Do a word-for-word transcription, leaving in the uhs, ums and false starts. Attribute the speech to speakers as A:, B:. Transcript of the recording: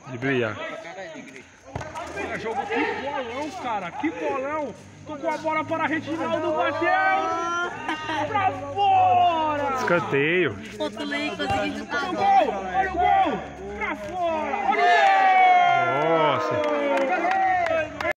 A: De brilhar.
B: Jogou que bolão, cara. Que bolão. Tocou a bola para Reginaldo, bateu pra fora.
A: Escanteio.
C: Outro lei, consegui chutar a
B: Olha o
C: bola.
B: gol, olha o gol.